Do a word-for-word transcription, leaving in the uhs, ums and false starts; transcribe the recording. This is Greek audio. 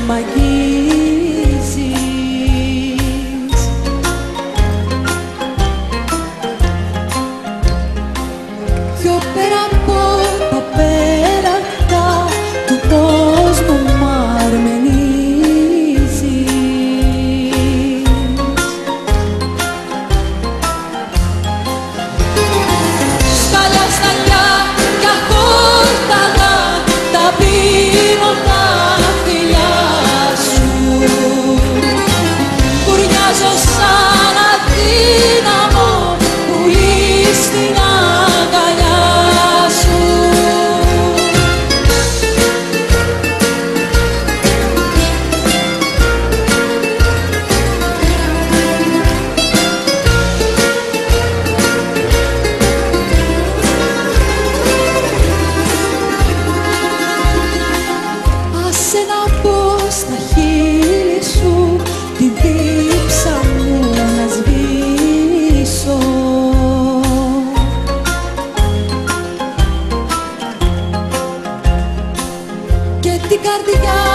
μ' αγγίζεις. Πιο πέρα από τα πέρατα του κόσμου μ' αρμενίζεις. Στάλια, στάλια κι αχόρταγα τα πίνω τα φιλιά σου. Κουρνιάζω σαν αδύναμο πουλί στην αγκαλιά σου. Άσε να μπω στα χείλη σου, τη δίψα μου να σβήσω. Και την καρδιά